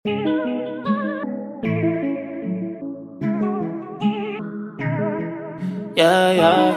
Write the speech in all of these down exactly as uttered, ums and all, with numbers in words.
Yeah, yeah.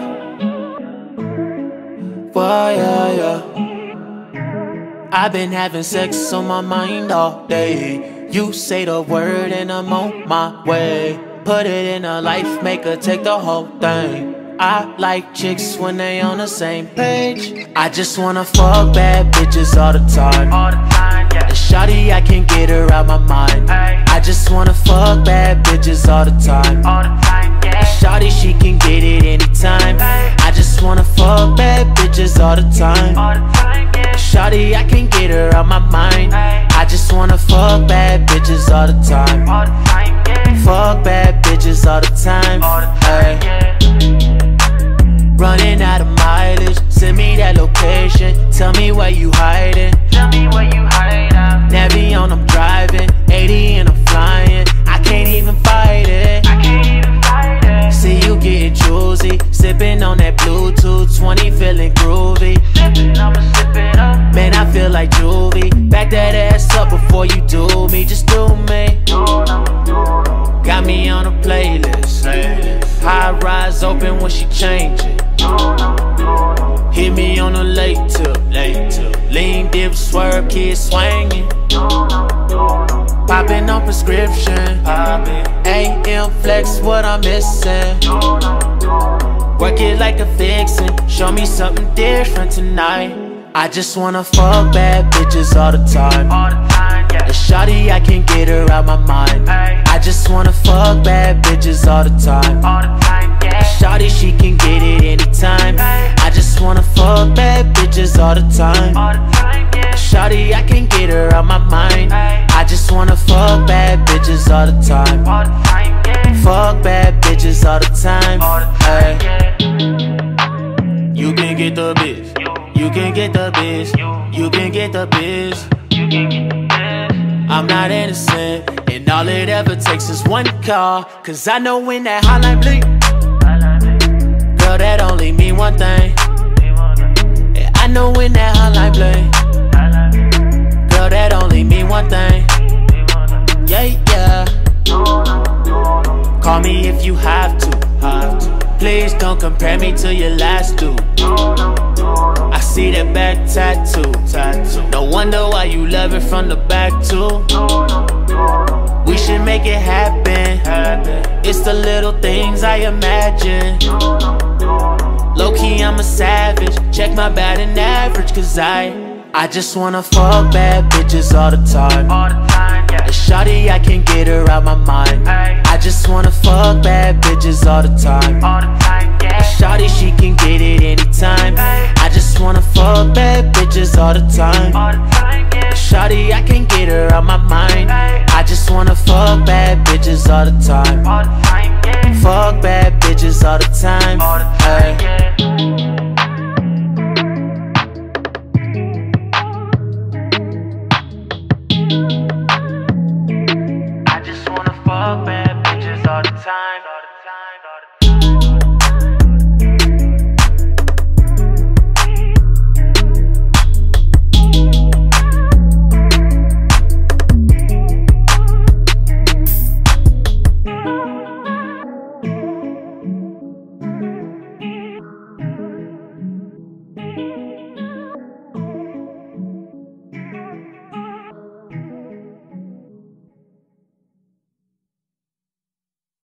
Why, yeah, yeah. I've been having sex on my mind all day. You say the word and I'm on my way. Put it in a life, make her take the whole thing. I like chicks when they on the same page. I just wanna fuck bad bitches all the time. All the time, yeah. And shawty, I can get her out my mind. Ay. I just wanna fuck bad bitches all the time. All the time, yeah. And shawty, she can get it anytime. Ay. I just wanna fuck bad bitches all the time. All the time, yeah. And shawty, I can get her out my mind. Ay. I just wanna fuck bad bitches all the time. All the time, yeah. Fuck bad bitches all the time. All the time, yeah. Running out of mileage, send me that location. Tell me where you hiding. Tell me where you hiding. Navi on, I'm driving. eighty and I'm flying. I can't even fight it. I can't even fight it. See you getting choosy, sipping on that Bluetooth twenty, feeling groovy. Sippin', I'ma sip it up. Man, I feel like juvie. Back that ass up before you do me. Just do me. Got me on a playlist. High rise open when she change it. Hit me on a late tip, late tip. Lean dip, swerve, kid swinging. Popping on prescription. A M flex, what I'm missing. Work it like a vixen. Show me something different tonight. I just wanna fuck bad bitches all the time. And shawty, I can get her out my mind. I just wanna fuck bad bitches all the time. Shawty, she can get it anytime. I just wanna fuck bad bitches all the time. Shawty, I can get her out my mind. I just wanna fuck bad bitches all the time. Fuck bad bitches all the time. Ay. You can get the biz. You can get the biz. You can get the biz. I'm not innocent, and all it ever takes is one call. Cause I know when that hotline blink, girl, that only mean one thing. Yeah, I know when that hotline blink, girl, that only mean one thing. Yeah, yeah. Call me if you have to, have to. Please don't compare me to your last dude. I see that back tattoo, tattoo. No wonder why you love it from the back too. We should make it happen. It's the little things I imagine. Low-key, I'm a savage. Check my batting average, cause I I just wanna fuck bad bitches all the time. And shawty, I can get her out my mind. I just wanna fuck bad bitches all the time. And shawty, she can get it anytime. I just wanna fuck bad bitches all the time. And shawty, I can get her out my mind. I just wanna fuck bad bitches all the time. Fuck bad bitches all the time.